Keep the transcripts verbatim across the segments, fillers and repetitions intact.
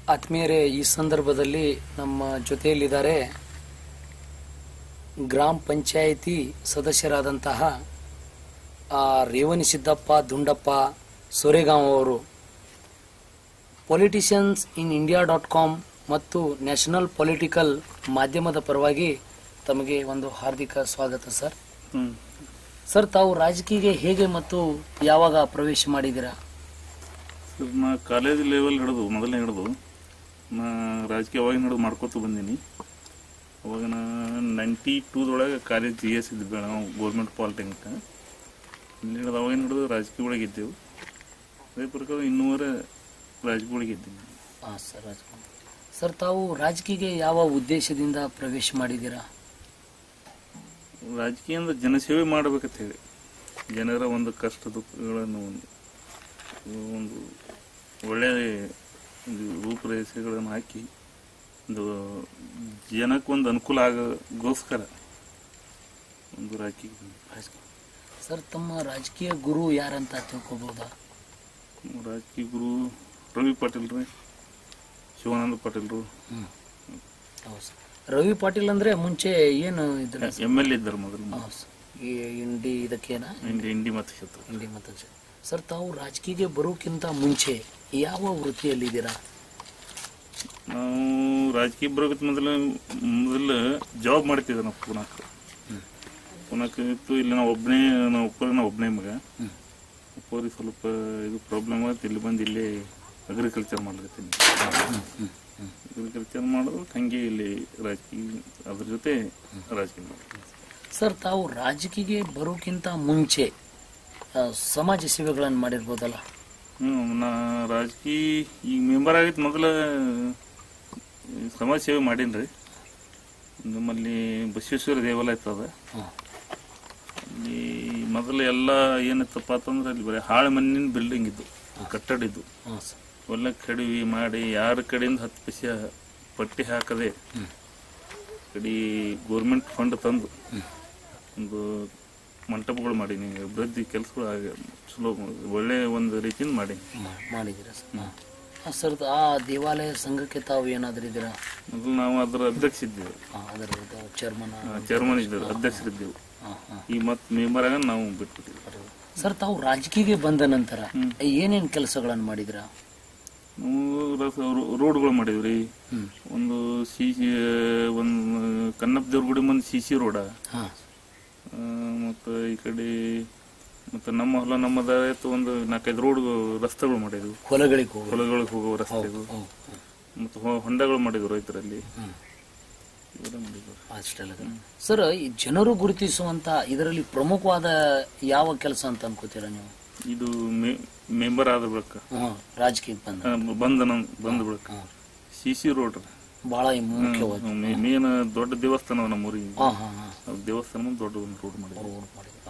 ಆತ್ಮೀಯರೇ, ಈ ಸಂದರ್ಭದಲ್ಲಿ ನಮ್ಮ ಜೊತೆಯಲ್ಲಿದ್ದಾರೆ ಗ್ರಾಮ ಪಂಚಾಯಿತಿ ಸದಸ್ಯರಾದಂತಹ ರೇವಣಸಿದ್ದಪ್ಪ ದುಂಡಪ್ಪ ಸೋರೆಗಾಂವ್ ಅವರು. Politicians in India dot com ಮತ್ತು ನ್ಯಾಷನಲ್ ಪೊಲಿಟಿಕಲ್ ಮಾಧ್ಯಮದ ಪರವಾಗಿ ತಮಗೆ ಒಂದು ಹಾರ್ದಿಕ ಸ್ವಾಗತ ಸರ್. ಸರ್, ತಾವು ರಾಜಕೀಯಕ್ಕೆ ಹೇಗೆ ಮತ್ತು ಯಾವಾಗ ಪ್ರವೇಶ ಮಾಡಿದ್ದೀರಾ? ಸರ್, ನಾ ಕಾಲೇಜ್ ಲೆವೆಲ್ ಹಿಡಿದು ಮೊದಲನೇ ಹಿಡಿದು ನಾ ರಾಜಕೀಯ ಅವಾಗ ಹಿಡಿದು ಮಾಡ್ಕೊತ ಬಂದೀನಿ. ಅವಾಗ ನಾ ನೈಂಟಿ ಟೂದೊಳಗೆ ಕಾಲೇಜ್ ಜಿ ಎಸ್ ಇದ್ದು ಬೆಳಗಾವ್ ಗೌರ್ಮೆಂಟ್ ಪಾಲಿಟೆಕ್ನಿಕ್ ಇಲ್ಲಿ ಹಿಡಿದು ಅವಾಗಿನ ಹಿಡಿದು ರಾಜಕೀಯ ಒಳಗೆ ಇದ್ದೆವು. ಅದೇ ಪ್ರಕಾರ ಇನ್ನೂವರೆ ರಾಜಕೀಯ ಒಳಗೆ ಇದ್ದೀನಿ. ಹಾಂ ಸರ್, ರಾಜಕೀಯ ಸರ್, ತಾವು ರಾಜಕೀಯಕ್ಕೆ ಯಾವ ಉದ್ದೇಶದಿಂದ ಪ್ರವೇಶ ಮಾಡಿದ್ದೀರಾ? ರಾಜಕೀಯ ಅಂದ್ರೆ ಜನಸೇವೆ ಮಾಡಬೇಕಂತ ಹೇಳಿ, ಜನರ ಒಂದು ಕಷ್ಟ ದುಃಖಗಳನ್ನು ಒಂದು ಒಂದು ಒಳ್ಳೆಯ ರೂಪರೇಷೆಗಳನ್ನು ಹಾಕಿ ಒಂದು ಜನಕ್ಕೊಂದು ಅನುಕೂಲ ಆಗೋಸ್ಕರ ಒಂದು ರಾಜಕೀಯ. ಸರ್, ತಮ್ಮ ರಾಜಕೀಯ ಗುರು ಯಾರಂತ ತಿಳ್ಕೊಬಹುದಾ? ರಾಜಕೀಯ ಗುರು ರವಿ ಪಾಟೀಲ್ ರೀ, ಶಿವಾನಂದ ಪಾಟೀಲ್ರು. ಹೌದು ಸರ್. ರವಿ ಪಾಟೀಲ್ ಅಂದ್ರೆ ಮುಂಚೆ ಏನು ಇದ್ರ ಎಮ್ ಎಲ್ ಎ ಇದ್ದಾರೆ ಮೊದಲು. ಈ ಇಂಡಿ ಇದಕ್ಕೇನ ಇಂಡಿ ಇಂಡಿ ಮತಕ್ಷೇತ್ರ ಇಂಡಿ ಮತಕ್ಷೇತ್ರ. ಸರ್, ತಾವು ರಾಜಕೀಯಕ್ಕೆ ಬರೋಕ್ಕಿಂತ ಮುಂಚೆ ಯಾವ ವೃತ್ತಿಯಲ್ಲಿದ್ದೀರಾ? ನಾವು ರಾಜಕೀಯ ಬರೋಕ್ಕಿಂತ ಮೊದಲು ಮೊದಲು ಜಾಬ್ ಮಾಡ್ತಿದ್ದೆ. ನಾವು ಪುನಾಕ್ ಪುನಾಕ್ ಇತ್ತು. ಇಲ್ಲಿ ನಾವು ಒಬ್ಬನೇ ನಾವು ಒಬ್ಬರೇ ನಾವು ಒಬ್ಬನೇ ಮಗ. ಒಬ್ಬರಿಗೆ ಸ್ವಲ್ಪ ಇದು ಪ್ರಾಬ್ಲಮ್ ಆಗುತ್ತೆ. ಇಲ್ಲಿ ಬಂದು ಇಲ್ಲೇ ಅಗ್ರಿಕಲ್ಚರ್ ಮಾಡ್ಲತ್ತೀನಿ. ಅಗ್ರಿಕಲ್ಚರ್ ಮಾಡೋದು ಹಂಗೆ ಇಲ್ಲಿ ರಾಜಕೀಯ ಅದ್ರ ಜೊತೆ ರಾಜಕೀಯ ಮಾಡ್ತೀನಿ. ಸರ್, ತಾವು ರಾಜಕೀಯಕ್ಕೆ ಬರೋಕ್ಕಿಂತ ಮುಂಚೆ ಸಮಾಜ ಸೇವೆಗಳನ್ನು ಮಾಡಿರ್ಬೋದಲ್ಲ? ಹ್ಞೂ, ನಾ ರಾಜಕೀಯ ಈಗ ಮೆಂಬರ್ ಆಗಿತ್ತು. ಮೊದಲ ಸಮಾಜ ಸೇವೆ ಮಾಡೀನಿ ರೀ. ನಮ್ಮಲ್ಲಿ ಬಸವೇಶ್ವರ ದೇವಾಲಯ ಇರ್ತದ. ಅಲ್ಲಿ ಮೊದಲು ಎಲ್ಲ ಏನಿತ್ತಪ್ಪ ಅಂತಂದ್ರೆ ಅಲ್ಲಿ ಬರೀ ಹಾಳು ಮಣ್ಣಿನ ಬಿಲ್ಡಿಂಗ್ ಇದ್ದು, ಕಟ್ಟಡ ಇದ್ದು. ಎಲ್ಲ ಕಡಿವಿ ಮಾಡಿ ಯಾರ ಕಡೆಯಿಂದ ಹತ್ತು ಪೈಸೆ ಪಟ್ಟಿ ಹಾಕದೆ ಕಡೆ ಗೋರ್ಮೆಂಟ್ ಫಂಡ್ ತಂದು ಒಂದು ಮಂಟಪಗಳು ಮಾಡೀನಿ. ಅಭಿವೃದ್ಧಿ ಕೆಲಸಗಳು ಆಗ ಚಲೋ ಒಳ್ಳೆ ಒಂದು ರೀತಿಯಿಂದ ಮಾಡೀನಿ. ಮಾಡಿದ್ದೀರಾ ಸರ್? ಸರ್, ಆ ದೇವಾಲಯ ಸಂಘಕ್ಕೆ ತಾವು ಏನಾದರೂ ಇದ್ದೀರಾ? ಮೊದಲು ನಾವು ಅದರ ಅಧ್ಯಕ್ಷ ಇದ್ದೇವೆ. ಅದರ ಚೇರ್ಮನ್ ಚೇರ್ಮನ್ ಇದ್ದೇವೆ, ಅಧ್ಯಕ್ಷರಿದ್ದೆವು. ಈ ಮತ್ತೆ ಮೆಂಬರ್ ಆಗ ನಾವು ಬಿಟ್ಬಿಟ್ಟಿದ್ದೀವಿ. ಸರ್, ತಾವು ರಾಜಕೀಯಕ್ಕೆ ಬಂದ ನಂತರ ಏನೇನು ಕೆಲಸಗಳನ್ನು ಮಾಡಿದಿರಾ? ನಾವು ರೋಡ್ಗಳು ಮಾಡಿದ್ವಿ. ಒಂದು ಸಿ ಒಂದು ಕನ್ನಪ್ಪ ದೇವ್ರ ಗುಡಿ ಮುಂದೆ ಸಿ ಸಿ ರೋಡ, ಮತ್ತು ಈ ಕಡೆ ಮತ್ತೆ ನಮ್ಮ ಹೊಲ ನಮ್ಮದ ಒಂದು ನಾಲ್ಕೈದು ರೋಡ್ ರಸ್ತೆಗಳು ಮಾಡಿದ್ವಿ. ಹೊಲಗಳಿಗೆ ಹೊಲಗಳಿಗೆ ಹೋಗೋ ರಸ್ತೆಗಳು ಮತ್ತು ಹೊಂಡಗಳು ಮಾಡಿದ್ವಿ ರೈತರಲ್ಲಿ. ಅಷ್ಟೆಲ್ಲ ಸರ್, ಈ ಜನರು ಗುರುತಿಸುವಂತ ಇದರಲ್ಲಿ ಪ್ರಮುಖವಾದ ಯಾವ ಕೆಲಸ ಅಂತ ಅನ್ಕೋತೀರಾ ನೀವು? ಇದು ಮೆಂಬರ್ ಆದ ಬಳಿಕ ರಾಜಕೀಯಕ್ಕೆ ಬಂದ ಬಂದ ಬಂದ ಬಳಿಕ ಸಿ ಸಿ ರೋಡ್ ಬಹಳ ಮುಖ್ಯವಾದ ಮೇನ್ ದೊಡ್ಡ ದೇವಸ್ಥಾನ ನಮ್ಮ ಊರಿಗೆ. ದೇವಸ್ಥಾನ ದೊಡ್ಡ ಒಂದು ರೋಡ್ ಮಾಡಿದ್ರು.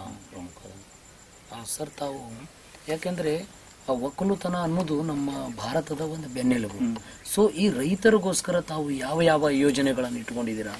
ಸರ್, ತಾವು ಯಾಕೆಂದ್ರೆ ಒಕ್ಕಲುತನ ಅನ್ನೋದು ನಮ್ಮ ಭಾರತದ ಒಂದು ಬೆನ್ನೆಲುಬು. ಸೊ ಈ ರೈತರಿಗೋಸ್ಕರ ತಾವು ಯಾವ ಯಾವ ಯೋಜನೆಗಳನ್ನು ಇಟ್ಕೊಂಡಿದ್ದೀರಾ?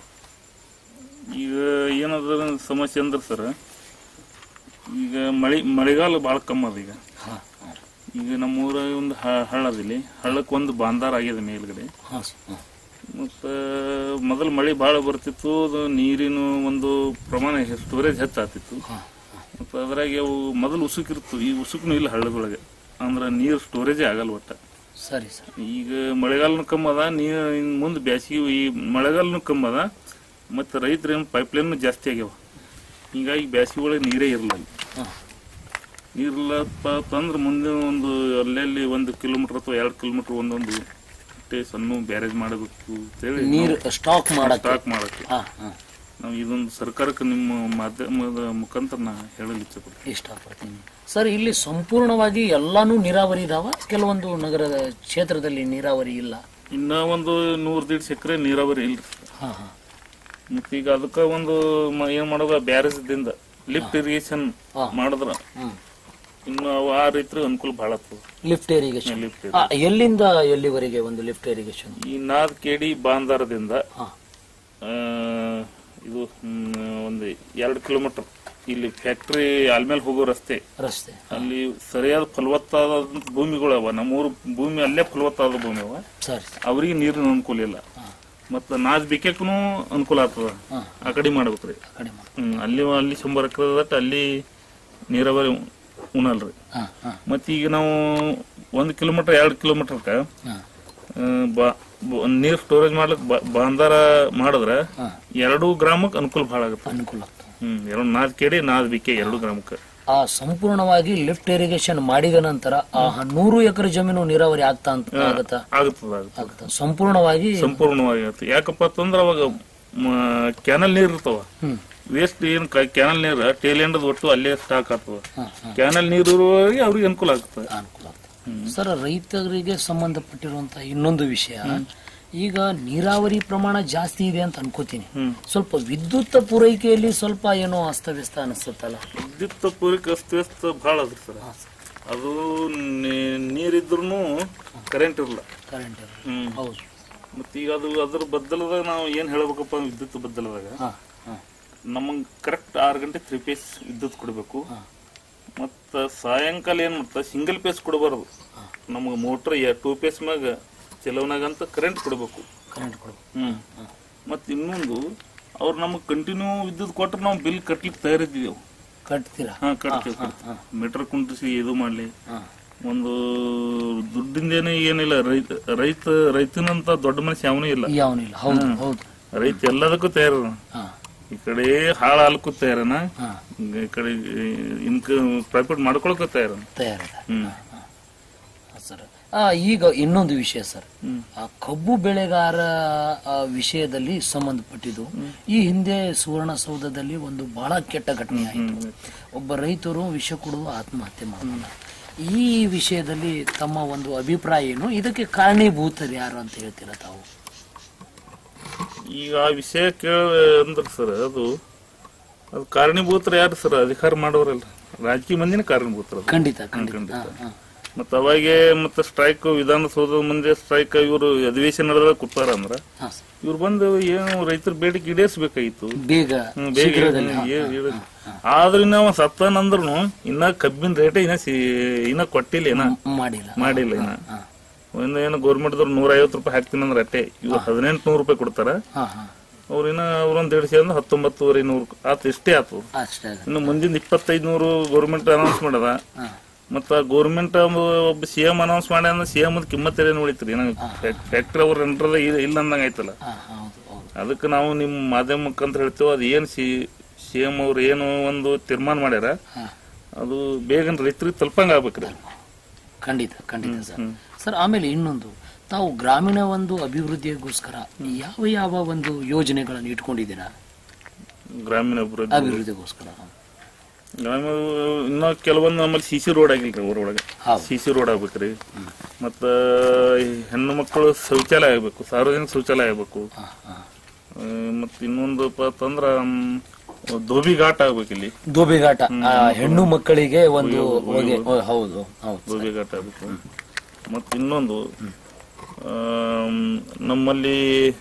ಈಗ ಏನಾದ್ರ ಸಮಸ್ಯೆ ಅಂದ್ರೆ ಸರ್, ಈಗ ಮಳೆ ಮಳೆಗಾಲ ಭಾಳ ಕಮ್ಮಿ ಅದ. ಈಗ ಈಗ ನಮ್ಮೂರ ಒಂದು ಹಳ್ಳದಿಲ್ಲಿ ಹಳ್ಳಕ್ಕೆ ಒಂದು ಬಾಂದಾರ ಆಗಿದೆ ಮೇಲ್ಗಡೆ. ಮತ್ತು ಮೊದಲು ಮಳೆ ಭಾಳ ಬರ್ತಿತ್ತು. ಅದು ನೀರಿನ ಒಂದು ಪ್ರಮಾಣ ಸ್ಟೋರೇಜ್ ಹೆಚ್ಚಾಗ್ತಿತ್ತು. ಮತ್ತು ಅದ್ರಾಗ ಅವು ಮೊದಲು ಉಸುಕಿರ್ತು. ಈ ಉಸುಕ್ನು ಇಲ್ಲ ಹಳ್ಳದೊಳಗೆ, ಅಂದ್ರೆ ನೀರು ಸ್ಟೋರೇಜೇ ಆಗಲ್ಲ ಒಟ್ಟ. ಸರಿ ಸರ್. ಈಗ ಮಳೆಗಾಲನು ಕಮ್ಮಿ ಅದ, ನೀರು ಮುಂದೆ ಬ್ಯಾಸಿಗೆ ಈ ಮಳೆಗಾಲನು ಕಮ್ಮಿ ಅದ, ಮತ್ತು ರೈತರೇನು ಪೈಪ್ಲೈನ್ ಜಾಸ್ತಿ ಆಗ್ಯಾವ. ಹೀಗಾಗಿ ಬ್ಯಾಸಿಗೆ ಒಳಗೆ ನೀರೇ ಇರಲ್ಲ. ನೀರಿಲ್ಲಪ್ಪ ಅಂದ್ರೆ ಮುಂದೆ ಒಂದು ಅಲ್ಲೆಲ್ಲಿ ಒಂದು ಕಿಲೋಮೀಟರ್ ಅಥವಾ ಎರಡು ಕಿಲೋಮೀಟರ್ ಒಂದೊಂದು ಸಣ್ಣ ಬ್ಯಾರೇಜ್ ಮಾಡಬೇಕು ಅಂತೇಳಿ ನೀರು ಸ್ಟಾಕ್ ಸ್ಟಾಕ್ ಮಾಡಕ್ಕೆ ನಾವು ಇದೊಂದು ಸರ್ಕಾರಕ್ಕೆ ನಿಮ್ಮ ಮಾಧ್ಯಮದ ಮುಖಾಂತರ ನಾ ಹೇಳಲು ಇಷ್ಟಪಡ್ತೀನಿ ಇಷ್ಟಪಡ್ತೀನಿ ಸರ್. ಇಲ್ಲಿ ಸಂಪೂರ್ಣವಾಗಿ ಎಲ್ಲಾನು ನೀರಾವರಿ ಇದಾವ, ಕೆಲವೊಂದು ನಗರದ ಕ್ಷೇತ್ರದಲ್ಲಿ ನೀರಾವರಿ ಇಲ್ಲ. ಇನ್ನ ಒಂದು ನೂರ್ ದೀಡ್ ಎಕರೆ ನೀರಾವರಿ ಇಲ್ರಿ. ಮತ್ತೆ ಈಗ ಅದಕ್ಕ ಒಂದು ಏನ್ ಮಾಡೋದ ಬ್ಯಾರೇಜ್ದಿಂದ ಲಿಫ್ಟ್ ಇರಿಗೇಷನ್ ಮಾಡಿದ್ರ ಇನ್ನು ಆ ರೈತರ ಅನುಕೂಲ ಬಹಳ ಆಗ್ತದೆ. ಲಿಫ್ಟ್ ಇರಿಗೇಷನ್ ಎಲ್ಲಿಂದ ಎಲ್ಲಿವರೆಗೆ ಒಂದು ಲಿಫ್ಟ್ ಇರಿಗೇಷನ್? ಈ ನಾದ್ ಕೆಡಿ ಬಾಂದಾರದಿಂದ ಇದು ಒಂದು ಎರಡು ಕಿಲೋಮೀಟರ್ ಇಲ್ಲಿ ಫ್ಯಾಕ್ಟ್ರಿ ಆಲ್ಮೇಲೆ ಹೋಗೋ ರಸ್ತೆ ರಸ್ತೆ ಅಲ್ಲಿ ಸರಿಯಾದ ಫಲವತ್ತಾದ ಭೂಮಿಗಳು ಅವ ನಮ್ಮೂರು ಭೂಮಿ ಅಲ್ಲೇ ಫಲವತ್ತಾದ ಭೂಮಿ ಅವ ಸರಿ ಅವ್ರಿಗೆ ನೀರಿನ ಅನುಕೂಲ ಇಲ್ಲ ಮತ್ತ ನಾಜ್ ಬೇಕೂ ಅನುಕೂಲ ಆಗ್ತದ ಆ ಕಡೆ ಮಾಡ್ಬೇಕ್ರಿ ಹ್ಮ್ ಅಲ್ಲಿ ಅಲ್ಲಿ ಶಂಬರ್ ಎಕರೆ ಅಲ್ಲಿ ನೀರಾವರಿ ಉಣಲ್ರಿ ಮತ್ತ ಈಗ ನಾವು ಒಂದ್ ಕಿಲೋಮೀಟರ್ ಎರಡ್ ಕಿಲೋಮೀಟರ್ಕ ನೀರ್ ಸ್ಟೋರೇಜ್ ಮಾಡ್ಲಿಕ್ ಬಾಂದಾರ ಮಾಡಿದ್ರ ಎರಡು ಗ್ರಾಮಕ್ಕೆ ಅನುಕೂಲ ಬಹಳ ಆಗುತ್ತೆ ಅನುಕೂಲ ಹ್ಮ್ ಎರಡು ನಾಲ್ಕು ಕೆಡಿ ನಾಲ್ಕು ಬಿಕೆ ಎರಡು ಗ್ರಾಮಕ್ಕೆ ಆ ಸಂಪೂರ್ಣವಾಗಿ ಲಿಫ್ಟ್ ಇರಿಗೇಷನ್ ಮಾಡಿದ ನಂತರ ಆ ನೂರು ಎಕರೆ ಜಮೀನು ನೀರಾವರಿ ಆಗ್ತಾ ಅಂತ ಆಗತ್ತಾ ಆಗುತ್ತದ ಆಗುತ್ತ ಸಂಪೂರ್ಣವಾಗಿ ಸಂಪೂರ್ಣವಾಗಿ ಆಗುತ್ತೆ ಯಾಕಪ್ಪ ಅಂತಂದ್ರ ಅವಾಗ ಕ್ಯಾನಲ್ ನೀರ್ ಇರ್ತಾವ ವೇಸ್ಟ್ ಏನ್ ಕ್ಯಾನಲ್ ನೀರ್ ಟೇಲ್ ಎಂಡ್ ಒಟ್ಟು ಅಲ್ಲೇ ಸ್ಟಾಕ್ ಆಗ್ತದ ಕ್ಯಾನಲ್ ನೀರು ಇರುವವರೆಗೆ ಅವ್ರಿಗೆ ಅನುಕೂಲ ಆಗ್ತದೆ ಅನುಕೂಲ ಆಗ್ತದೆ ಸರ್ ರೈತರಿಗೆ ಸಂಬಂಧಪಟ್ಟಿರುವಂತಹ ಇನ್ನೊಂದು ವಿಷಯ ಈಗ ನೀರಾವರಿ ಪ್ರಮಾಣ ಜಾಸ್ತಿ ಇದೆ ಅಂತ ಅನ್ಕೋತೀನಿ ಸ್ವಲ್ಪ ವಿದ್ಯುತ್ ಪೂರೈಕೆಯಲ್ಲಿ ಸ್ವಲ್ಪ ಏನೋ ಅಸ್ತವ್ಯಸ್ತ ಅನಿಸುತ್ತಲ್ಲ ವಿದ್ಯುತ್ ಪೂರೈಕೆ ಅಸ್ತವ್ಯಸ್ತ ಬಹಳ ಅದ್ರಿ ಸರ್ ಅದು ನೀರಿದ್ರು ಕರೆಂಟ್ ಇರಲ್ಲ ಕರೆಂಟ್ ಹ್ಮ್ ಹೌದು ಮತ್ತ ಈಗ ಅದು ಅದ್ರ ಬದ್ದಲದಾಗ ನಾವು ಏನ್ ಹೇಳ್ಬೇಕಪ್ಪ ವಿದ್ಯುತ್ ಬದ್ದಲದಾಗ ನಮಗ್ ಕರೆಕ್ಟ್ ಆರು ಗಂಟೆ ತ್ರೀ ಪೇಸ್ ವಿದ್ಯುತ್ ಕೊಡಬೇಕು ಮತ್ತ ಸಾಯಂಕಾಲ ಏನ್ ಮಾಡ್ತ ಸಿಂಗಲ್ ಪೇಸ್ ಕೊಡಬಾರದು ನಮಗ್ ಮೋಟರ್ ಟೂ ಪೇಸ್ ಮ್ಯಾಗ ಚಲವನಾಗಂತ ಕರೆಂಟ್ ಕೊಡಬೇಕು ಕರೆಂಟ್ ಕೊಡಬೇಕು ಹ್ಮ್ ಮತ್ ಇನ್ನೊಂದು ಅವ್ರು ನಮಗ್ ಕಂಟಿನ್ಯೂ ವಿದ್ಯುತ್ ಕೊಟ್ರೆ ನಾವು ಬಿಲ್ ಕಟ್ಲಿಕ್ಕೆ ತಯಾರಿದ್ದೀವಿ ಕಟ್ತೀರಾ ಹಾ ಕಟ್ತೀವಿ ಕಟ್ತೀವಿ ಮೀಟರ್ ಕುಂಟಿಸಿ ಇದು ಮಾಡ್ಲಿ ಒಂದು ದುಡ್ಡಿಂದೇನೆ ಏನಿಲ್ಲ ರೈತ ರೈತ ರೈತನಂತ ದೊಡ್ಡ ಮನುಷ್ಯ ಯಾವನೂ ಇಲ್ಲ ಯಾವನಿಲ್ಲ ಹೌದು ಹೌದು ರೈತ ಎಲ್ಲದಕ್ಕೂ ತಯಾರ ಈ ಕಡೆ ಹಾಳ ಹಾಲಕ್ಕೂ ತಯಾರನ ಈ ಕಡೆ ಇನ್ಕಮ್ ಪ್ರಾಫಿಟ್ ಮಾಡ್ಕೊಳಕ್ಕೂ ತಯಾರ ತಯಾರ ಸರ್ ಈಗ ಇನ್ನೊಂದು ವಿಷಯ ಸರ್ ಆ ಕಬ್ಬು ಬೆಳೆಗಾರ ವಿಷಯದಲ್ಲಿ ಸಂಬಂಧಪಟ್ಟಿದ್ದು ಈ ಹಿಂದೆ ಸುವರ್ಣಸೌಧದಲ್ಲಿ ಒಂದು ಬಹಳ ಕೆಟ್ಟ ಘಟನೆ ಆಯಿತು ಒಬ್ಬ ರೈತರು ವಿಷ ಕುಡಿದು ಆತ್ಮಹತ್ಯೆ ಮಾಡಿದ ಈ ವಿಷಯದಲ್ಲಿ ತಮ್ಮ ಒಂದು ಅಭಿಪ್ರಾಯ ಏನು ಇದಕ್ಕೆ ಕಾರಣೀಭೂತರು ಯಾರು ಅಂತ ಹೇಳ್ತೀರಾ ತಾವು ಈಗ ಆ ವಿಷಯ ಕೇಳ ಅಂದ್ರ ಸರ್ ಅದು ಅದು ಕಾರಣೀಭೂತರು ಯಾರು ಸರ್ ಅಧಿಕಾರ ಮಾಡೋರಲ್ಲ ರಾಜಕೀಯ ಮಂದಿನ ಕಾರಣೀಭೂತರು ಖಂಡಿತ ಖಂಡಿತ ಮತ್ತ ಅವಾಗೆ ಮತ್ತ ಸ್ಟ್ರೈಕ್ ವಿಧಾನಸೌಧದ ಮುಂದೆ ಸ್ಟ್ರೈಕ್ ಇವರು ಅಧಿವೇಶನ ನಡೆದಾಗ ಕೂತಾರ ಅಂದ್ರ ಇವ್ರು ಬಂದು ಏನು ರೈತರ ಬೇಡಿಕೆ ಈಡೇರಿಸಬೇಕಾಗಿತ್ತು ಬೇಗ ಬೇಗ ಆದ್ರೂ ನಾವು ಸತ್ತನಂದ್ರು ಇನ್ನ ಕಬ್ಬಿನ ರೇಟ್ ಇನ್ನ ಇನ್ನ ಕೊಟ್ಟಿಲ್ಲ ಏನ ಮಾಡಿಲ್ಲ ಮಾಡಿಲ್ಲ ಇನ್ನ ಒಂದ್ ಏನು ಗೌರ್ಮೆಂಟ್ ದವ್ರು ನೂರ ಐವತ್ತು ರೂಪಾಯಿ ಹಾಕ್ತೀನಿ ಅಂದ್ರೆ ಅಟ್ಟೆ ಇವ್ರು ಹದಿನೆಂಟು ನೂರು ರೂಪಾಯಿ ಕೊಡ್ತಾರ ಅವ್ರಿನ್ನ ಅವ್ರೊಂದ್ ದೇಡ್ಸಿ ಅಂದ್ರೆ ಹತ್ತೊಂಬತ್ತುವರೆ ನೂರು ಆತ ಇಷ್ಟೇ ಆತು ಇನ್ನು ಮುಂದಿನ ಇಪ್ಪತ್ತೈದು ನೂರು ಗೌರ್ಮೆಂಟ್ ಅನೌನ್ಸ್ ಮಾಡದ ಮತ್ತ ಗೌರ್ಮೆಂಟ್ ಒಬ್ಬ ಸಿಎಂ ಅನೌನ್ಸ್ ಮಾಡಿ ಅಂದ್ರೆ ಸಿಎಂ ಕಿಮ್ಮತ್ ಏನ್ ಉಳಿತ್ರಿ ಫ್ಯಾಕ್ಟ್ರಿ ಅವ್ರ ಎಂಟ್ರದ ಇಲ್ಲ ಅಂದಂಗ ಆಯ್ತಲ್ಲ ಅದಕ್ಕೆ ನಾವು ನಿಮ್ ಮಾಧ್ಯಮ ಮುಖಾಂತರ ಹೇಳ್ತೇವೆ ಅದ್ ಏನ್ ಸಿ ಸಿಎಂ ಅವ್ರು ಏನು ಒಂದು ತೀರ್ಮಾನ ಮಾಡ್ಯಾರ ಅದು ಬೇಗನ್ ರೈತರಿಗೆ ತಲುಪಂಗ ಆಗ್ಬೇಕ್ರಿ ಖಂಡಿತ ಖಂಡಿತ ಸರ್ ಸರ್ ಆಮೇಲೆ ಇನ್ನೊಂದು ತಾವು ಗ್ರಾಮೀಣ ಒಂದು ಅಭಿವೃದ್ಧಿಗೋಸ್ಕರ ಯಾವ ಯಾವ ಒಂದು ಯೋಜನೆಗಳನ್ನು ಇಟ್ಕೊಂಡಿದ್ದೀರಾ ಗ್ರಾಮೀಣ ಅಭಿವೃದ್ಧಿಗೋಸ್ಕರ ಗ್ರಾಮೀಣ ಇನ್ನ ಕೆಲವೊಂದು ನಮ್ಮಲ್ಲಿ ಸಿ ಸಿ ರೋಡ್ ಆಗಿಲ್ರಿ ಊರೊಳಗೆ ಸಿ ಸಿ ರೋಡ್ ಆಗ್ಬೇಕ್ರಿ ಮತ್ತ ಹೆಣ್ಣು ಮಕ್ಕಳು ಶೌಚಾಲಯ ಆಗ್ಬೇಕು ಸಾರ್ವಜನಿಕ ಶೌಚಾಲಯ ಆಗ್ಬೇಕು ಮತ್ ಇನ್ನೊಂದು ಅಂತಂದ್ರ ಧೋಬಿ ಘಾಟ್ ಆಗ್ಬೇಕು ಇಲ್ಲಿ ಧೋಬಿ ಘಾಟ ಹೆಣ್ಣು ಮಕ್ಕಳಿಗೆ ಒಂದು ಹೌದು ಧೋಬಿ ಘಾಟ್ ಆಗ್ಬೇಕು ಮತ್ ಇನ್ನೊಂದು ನಮ್ಮಲ್ಲಿ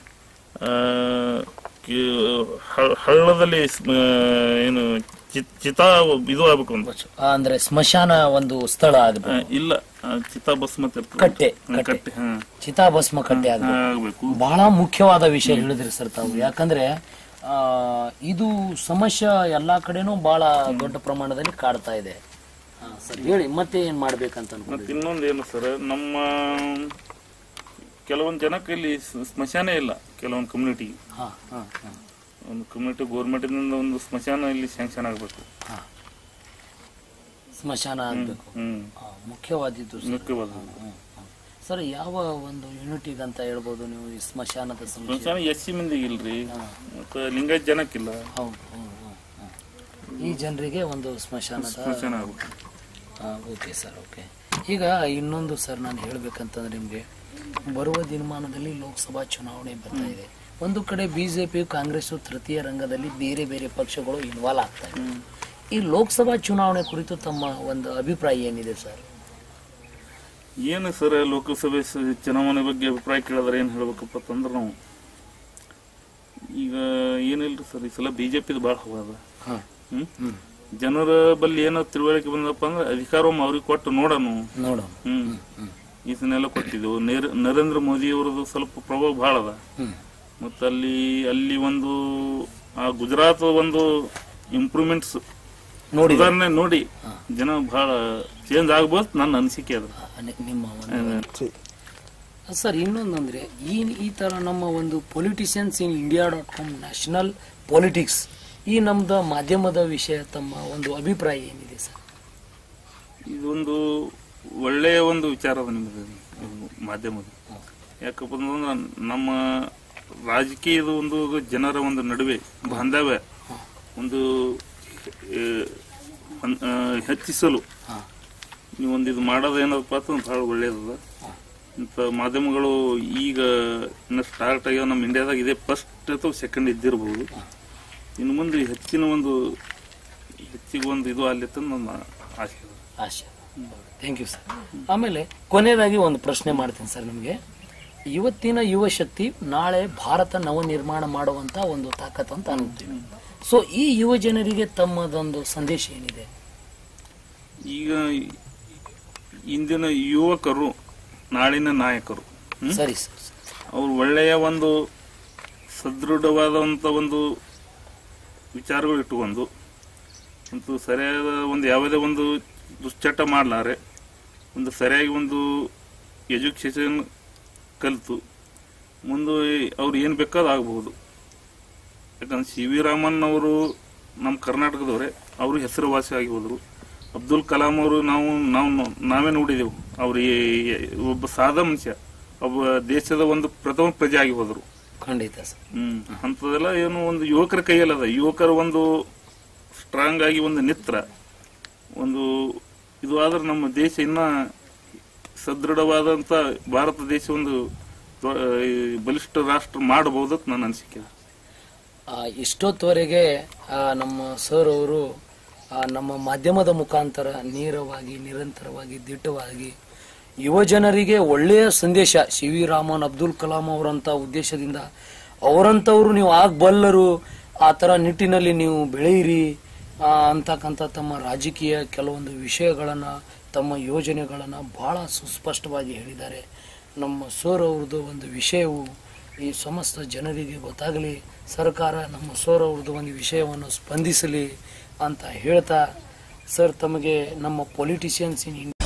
ಹಳ್ಳದಲ್ಲಿ ಏನು ಚಿತಾ ಇದು ಆಗ್ಬೇಕು ಅಂದ್ರೆ ಸ್ಮಶಾನ ಒಂದು ಸ್ಥಳ ಆಗಬೇಕು ಇಲ್ಲ ಚಿತಾಭಸ್ಮ ಕಟ್ಟೆ ಕಟ್ಟೆ ಚಿತಾಭಸ್ಮ ಕಟ್ಟೆ ಆಗಬೇಕು ಬಹಳ ಮುಖ್ಯವಾದ ವಿಷಯ ಹೇಳಿದ್ರಿ ಸರ್ ತಾವು ಯಾಕಂದ್ರೆ ಆ ಇದು ಸಮಸ್ಯೆ ಎಲ್ಲಾ ಕಡೆನೂ ಬಹಳ ದೊಡ್ಡ ಪ್ರಮಾಣದಲ್ಲಿ ಕಾಡ್ತಾ ಇದೆ ಸರ್ ಹೇಳಿ ಮತ್ತೆ ಏನ್ ಮಾಡ್ಬೇಕಂತ ಮತ್ತೆ ಇನ್ನೊಂದು ಏನು ಸರ್ ನಮ್ಮ ಕೆಲವೊಂದು ಜನಕ್ಕೆ ಇಲ್ಲಿ ಸ್ಮಶಾನ ಇಲ್ಲ ಕೆಲವೊಂದು ಕಮ್ಯುನಿಟಿಗೆ ಒಂದು ಕಮ್ಯುನಿಟಿ ಗೌರ್ಮೆಂಟ್ ಇಂದ ಒಂದು ಸ್ಮಶಾನ ಇಲ್ಲಿ ಸ್ಯಾಂಕ್ಷನ್ ಆಗ್ಬೇಕು ಸ್ಮಶಾನ ಆಗ್ಬೇಕು ಮುಖ್ಯವಾದಿದ್ದು ಮುಖ್ಯವಾದ ಸರ್ ಯಾವ ಒಂದು ಯೂನಿಟಿಗೆ ಅಂತ ಹೇಳ್ಬೋದು ನೀವು ಈ ಸ್ಮಶಾನದ ಸ್ಮಶಾನ ಎಸ್ ಸಿ ಮಂದಿಗೆ ಇಲ್ರಿ ಮತ್ತೆ ಲಿಂಗಾಯತ್ ಜನಕ್ಕಿಲ್ಲ ಹೌದು ಈ ಜನರಿಗೆ ಒಂದು ಸ್ಮಶಾನದ ಸ್ಮಶಾನ ಆಗ್ಬೇಕು ಓಕೆ ಸರ್ ಓಕೆ ಈಗ ಇನ್ನೊಂದು ಸರ್ ನಾನು ಹೇಳ್ಬೇಕಂತಂದ್ರೆ ನಿಮ್ಗೆ ಬರುವ ದಿನಮಾನದಲ್ಲಿ ಲೋಕಸಭಾ ಚುನಾವಣೆ ಬರ್ತಾ ಇದೆ ಒಂದು ಕಡೆ ಬಿಜೆಪಿ ಕಾಂಗ್ರೆಸ್ ತೃತೀಯ ರಂಗದಲ್ಲಿ ಬೇರೆ ಬೇರೆ ಪಕ್ಷಗಳು ಇನ್ವಾಲ್ವ್ ಆಗ್ತಾ ಇದೆ ಈ ಲೋಕಸಭಾ ಚುನಾವಣೆ ಕುರಿತು ತಮ್ಮ ಒಂದು ಅಭಿಪ್ರಾಯ ಏನಿದೆ ಸರ್ ಏನು ಸರ್ ಲೋಕಸಭೆ ಚುನಾವಣೆ ಬಗ್ಗೆ ಅಭಿಪ್ರಾಯ ಕೇಳಿದ್ರೆ ಏನ್ ಹೇಳ್ಬೇಕಪ್ಪ ಅಂತಂದ್ರೆ ನಾವು ಈಗ ಏನಿಲ್ರಿ ಸರ್ ಈ ಸಲ ಬಿಜೆಪಿ ಬಹಳ ಹವಾದ ಹ್ಮ್ ಜನರ ಬಲ್ಲಿ ಏನೋ ತಿಳುವಳಿಕೆ ಬಂದಪ್ಪ ಅಂದ್ರೆ ಅಧಿಕಾರವನ್ನ ಅವ್ರಿಗೆ ಕೊಟ್ಟು ನೋಡೋಣ ನೋಡೋಣ. ಹ್ಮ್ ಇದನ್ನೆಲ್ಲ ಕೊಟ್ಟಿದ್ದೆವು. ನರೇಂದ್ರ ಮೋದಿ ಅವರದು ಸ್ವಲ್ಪ ಪ್ರಭಾವ ಬಹಳ ಅದ. ಮತ್ತ ಅಲ್ಲಿ ಅಲ್ಲಿ ಒಂದು ಆ ಗುಜರಾತ್ ಒಂದು ಇಂಪ್ರೂವ್ಮೆಂಟ್ಸ್ ನೋಡಿ ಉದಾಹರಣೆ ನೋಡಿ ಜನ ಬಹಳ ಚೇಂಜ್ ಆಗ್ಬೋದು ನನ್ನ ಅನಿಸಿಕೆ ಅದು. ನಿಮ್ಮ ಸರ್ ಇನ್ನೊಂದಂದ್ರೆ ಈ ಈ ತರ ನಮ್ಮ ಒಂದು politicians in India dot com national politics ಈ ನಮ್ದು ಮಾಧ್ಯಮದ ವಿಷಯ ತಮ್ಮ ಒಂದು ಅಭಿಪ್ರಾಯ ಏನಿದೆ ಸರ್? ಇದೊಂದು ಒಳ್ಳೆಯ ಒಂದು ವಿಚಾರ ಅದ ನಿಮ್ಮದು ಮಾಧ್ಯಮದ. ಯಾಕಪ್ಪ ಅಂದ್ರೆ ನಮ್ಮ ರಾಜಕೀಯದ ಒಂದು ಜನರ ಒಂದು ನಡುವೆ ಬಾಂಧವ್ಯ ಒಂದು ಹೆಚ್ಚಿಸಲು ನೀವೊಂದು ಇದು ಮಾಡೋದು ಏನಪ್ಪ ಅಂತ ಬಹಳ ಒಳ್ಳೇದದ. ಇಂಥ ಮಾಧ್ಯಮಗಳು ಈಗ ಇನ್ನು ಸ್ಟಾರ್ಟ್ ಆಗ್ಯಾವ ನಮ್ಮ ಇಂಡಿಯಾದಾಗ. ಇದೇ ಫಸ್ಟ್ ಅಥವಾ ಸೆಕೆಂಡ್ ಇದ್ದಿರಬಹುದು. ಇನ್ನು ಮುಂದೆ ಹೆಚ್ಚಿನ ಒಂದು ಹೆಚ್ಚಿಗೆ ಒಂದು ಇದು ಅಲ್ಲಿ ನನ್ನ ಆಶೆ ಆಶೆ. Thank you sir. ಆಮೇಲೆ ಕೊನೆಯದಾಗಿ ಒಂದು ಪ್ರಶ್ನೆ ಮಾಡ್ತೀನಿ ಸರ್ ನಿಮಗೆ. ಇವತ್ತಿನ ಯುವ ಶಕ್ತಿ ನಾಳೆ ಭಾರತ ನವ ನಿರ್ಮಾಣ ಮಾಡುವಂತ ಒಂದು ತಾಕತ್ ಅಂತ ಅನ್ತೀವಿ. ಸೊ ಈ ಯುವ ಜನರಿಗೆ ತಮ್ಮದೊಂದು ಸಂದೇಶ ಏನಿದೆ? ಈಗ ಇಂದಿನ ಯುವಕರು ನಾಳಿನ ನಾಯಕರು. ಸರಿ ಸರ್. ಅವ್ರು ಒಳ್ಳೆಯ ಒಂದು ಸದೃಢವಾದಂತ ಒಂದು ವಿಚಾರಗಳು ಇಟ್ಟುಕೊಂಡು ಮತ್ತು ಸರಿಯಾದ ಒಂದು ಯಾವುದೇ ಒಂದು ದುಶ್ಚಟ ಮಾಡಲಾರೆ ಒಂದು ಸರಿಯಾಗಿ ಒಂದು ಎಜುಕೇಶನ್ ಕಲಿತು ಮುಂದೆ ಅವ್ರು ಏನು ಬೇಕಾದ ಆಗಬಹುದು. ಯಾಕಂದ್ರೆ ಸಿ ವಿ ರಾಮನ್ ಅವರು ನಮ್ಮ ಕರ್ನಾಟಕದವರೇ, ಅವರು ಹೆಸರುವಾಸಿ ಆಗಿ ಹೋದರು. ಅಬ್ದುಲ್ ಕಲಾಂ ಅವರು ನಾವು ನಾವು ನಾವೇ ನೋಡಿದೆವು. ಅವರು ಒಬ್ಬ ಸಾದಾ ಮನುಷ್ಯ, ಒಬ್ಬ ದೇಶದ ಒಂದು ಪ್ರಥಮ ಪ್ರಜೆ ಆಗಿ ಹೋದರು. ಖಂಡಿತ ಸರ್. ಹ್ಮ್ ಅಂತದೆಲ್ಲ ಏನು ಒಂದು ಯುವಕರ ಕೈಯಲ್ಲದ. ಯುವಕರ ಒಂದು ಸ್ಟ್ರಾಂಗ್ ಆಗಿ ಒಂದು ನಿತ್ರ ಒಂದು ಇದು ಆದ್ರೆ ನಮ್ಮ ದೇಶ ಇನ್ನ ಸದೃಢವಾದಂತ ಭಾರತ ದೇಶ ಒಂದು ಬಲಿಷ್ಠ ರಾಷ್ಟ್ರ ಮಾಡಬಹುದು ಅಂತ ನನ್ನ ಅನಿಸಿಕೆ. ಇಷ್ಟೊತ್ತವರೆಗೆ ನಮ್ಮ ಸರ್ ಅವರು ನಮ್ಮ ಮಾಧ್ಯಮದ ಮುಖಾಂತರ ನೇರವಾಗಿ ನಿರಂತರವಾಗಿ ದಿಟ್ಟವಾಗಿ ಯುವ ಜನರಿಗೆ ಒಳ್ಳೆಯ ಸಂದೇಶ, ಸಿ ವಿ ರಾಮನ್ ಅಬ್ದುಲ್ ಕಲಾಂ ಅವರಂತ ಉದ್ದೇಶದಿಂದ ಅವರಂತವ್ರು ನೀವು ಆಗಬಲ್ಲರು, ಆ ತರ ನಿಟ್ಟಿನಲ್ಲಿ ನೀವು ಬೆಳೆಯಿರಿ ಅಂತಕ್ಕಂಥ ತಮ್ಮ ರಾಜಕೀಯ ಕೆಲವೊಂದು ವಿಷಯಗಳನ್ನ ತಮ್ಮ ಯೋಜನೆಗಳನ್ನ ಬಹಳ ಸುಸ್ಪಷ್ಟವಾಗಿ ಹೇಳಿದ್ದಾರೆ. ನಮ್ಮ ಸರ್ ಅವ್ರದ್ದು ಒಂದು ವಿಷಯವು ಈ ಸಮಸ್ತ ಜನರಿಗೆ ಗೊತ್ತಾಗಲಿ, ಸರ್ಕಾರ ನಮ್ಮ ಸರ್ ಅವ್ರದ್ದು ಒಂದು ವಿಷಯವನ್ನು ಸ್ಪಂದಿಸಲಿ ಅಂತ ಹೇಳ್ತಾ, ಸರ್ ತಮಗೆ ನಮ್ಮ ಪೊಲಿಟಿಷಿಯನ್ಸ್ ಇನ್